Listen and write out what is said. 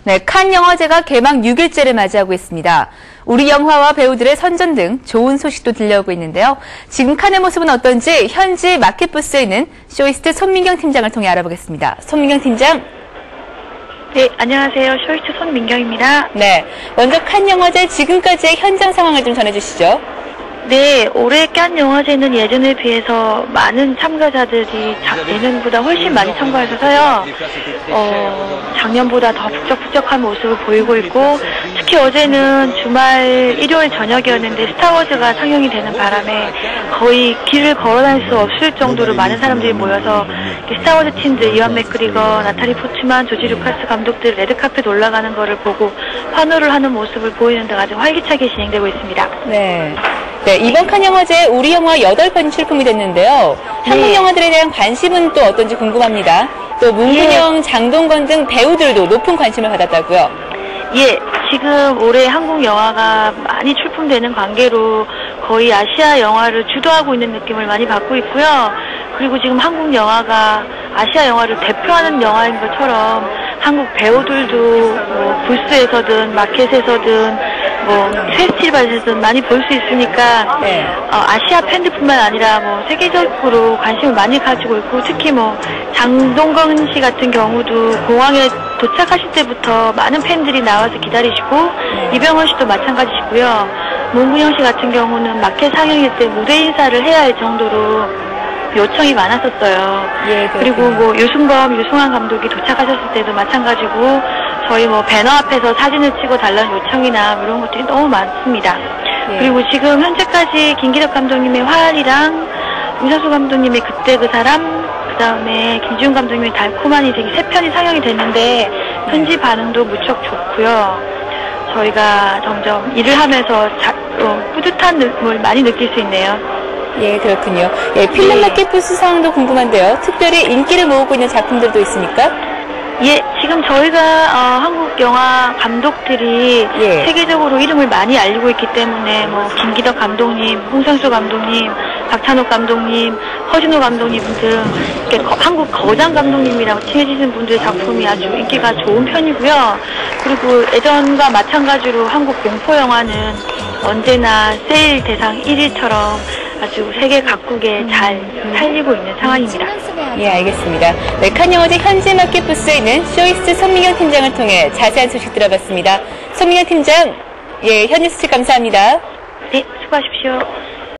네, 칸 영화제가 개막 6일째를 맞이하고 있습니다. 우리 영화와 배우들의 선전 등 좋은 소식도 들려오고 있는데요. 지금 칸의 모습은 어떤지 현지 마켓부스에 있는 쇼이스트 손민경 팀장을 통해 알아보겠습니다. 손민경 팀장. 네, 안녕하세요. 쇼이스트 손민경입니다. 네, 먼저 칸 영화제 지금까지의 현장 상황을 좀 전해주시죠. 네, 올해 칸 영화제는 예전에 비해서 많은 참가자들이 예년보다 훨씬 많이 참가하셔서요. 작년보다 더 북적북적한 모습을 보이고 있고, 특히 어제는 주말 일요일 저녁이었는데 스타워즈가 상영이 되는 바람에 거의 길을 걸어다닐 수 없을 정도로 많은 사람들이 모여서 스타워즈 팀들 이완 맥그리거, 나탈리 포츠만, 조지 루카스 감독들 레드카펫 올라가는 거를 보고 환호를 하는 모습을 보이는 등 아주 활기차게 진행되고 있습니다. 네, 이번 칸 영화제 우리 영화 8편이 출품이 됐는데요. 한국 영화들에 대한 관심은 또 어떤지 궁금합니다. 또 문근영, 장동건 등 배우들도 높은 관심을 받았다고요. 예, 지금 올해 한국 영화가 많이 출품되는 관계로 거의 아시아 영화를 주도하고 있는 느낌을 많이 받고 있고요. 그리고 지금 한국 영화가 아시아 영화를 대표하는 영화인 것처럼 한국 배우들도 뭐 부스에서든 마켓에서든 뭐 페스티벌에서든 많이 볼 수 있으니까 아시아 팬들뿐만 아니라 뭐 세계적으로 관심을 많이 가지고 있고, 특히 뭐 장동건 씨 같은 경우도 공항에 도착하실 때부터 많은 팬들이 나와서 기다리시고, 이병헌 씨도 마찬가지시고요. 문근영 씨 같은 경우는 마켓 상영일 때 무대 인사를 해야 할 정도로 요청이 많았었어요. 그리고 뭐 유승범, 유승환 감독이 도착하셨을 때도 마찬가지고, 저희 뭐 배너 앞에서 사진을 찍어 달라는 요청이나 이런 것들이 너무 많습니다. 그리고 지금 현재까지 김기덕 감독님의 화알이랑 임상수 감독님의 그때 그 사람, 그 다음에 김지훈 감독님의 달콤한 인생 3편이 상영이 됐는데 현지 반응도 무척 좋고요. 저희가 점점 일을 하면서 뿌듯한 느낌을 많이 느낄 수 있네요. 예, 그렇군요. 예, 필름 마켓부스 상황도 궁금한데요. 특별히 인기를 모으고 있는 작품들도 있습니까? 예, 지금 저희가 한국 영화 감독들이 세계적으로 이름을 많이 알리고 있기 때문에 뭐 김기덕 감독님, 홍상수 감독님, 박찬욱 감독님, 허진호 감독님 등 한국 거장 감독님이라고 칭해지는 분들의 작품이 아주 인기가 좋은 편이고요. 그리고 예전과 마찬가지로 한국 공포 영화는 언제나 세일 대상 1위처럼 아주 세계 각국에 잘 살리고 있는 상황입니다. 예, 알겠습니다. 네, 칸 영화제 현지 마켓부스에 있는 쇼이스트 손민경 팀장을 통해 자세한 소식 들어봤습니다. 손민경 팀장, 예, 현지 소식 감사합니다. 네, 수고하십시오.